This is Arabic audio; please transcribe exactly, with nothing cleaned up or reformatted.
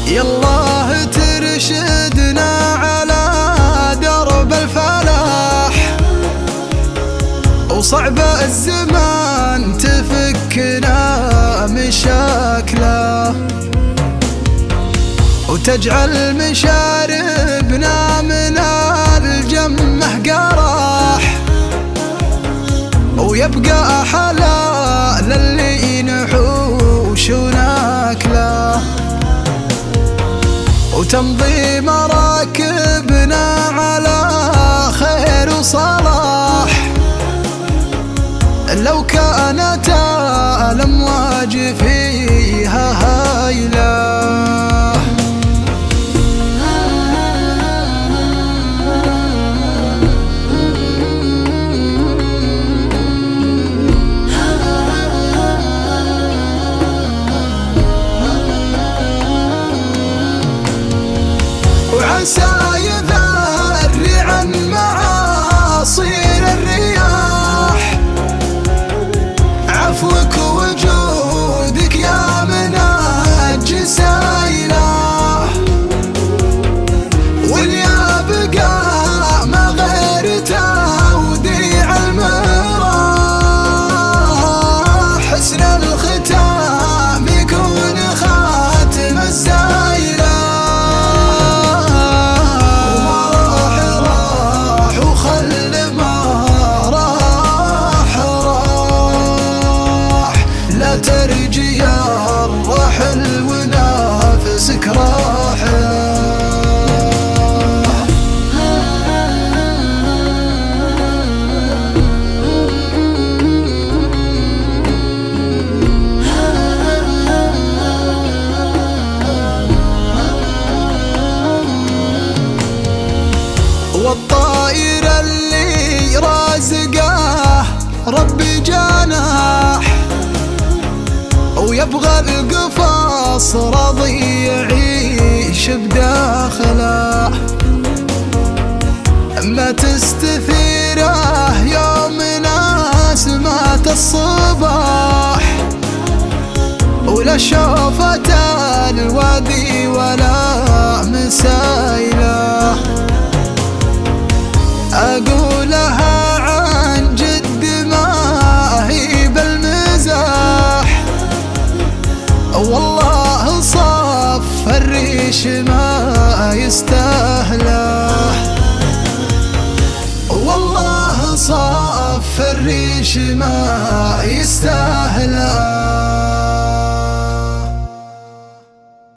يالله ترشدنا على درب الفلاح، وصعب الزمان تفكنا مشاكله، وتجعل مشاربنا من الجمه قراح، ويبقى حلال اللي نحوش وناكله، وتمضي مراكبنا على خير وصلاح، لو كانت الأمواج فيها هايلة. وعسى يذرع عن معاصير الرياح، عفوك وجودك يا مناج سايله، واليا بقى ما غير توديع المراح، حسن الختام يكون خاتم الزايله، ترجي يا الرحل ونافسك راحل. والطائر اللي رازقه ربي جناح، ويبغى القفص راضي يعيش بداخله، ما تستثيره يوم ناس مات الصباح، ولا شوفت الوادي ولا مسايله، أقولها عن جد ما هي بالمزاح، والله صف الريش ما يستاهله، والله صف الريش ما يستاهله.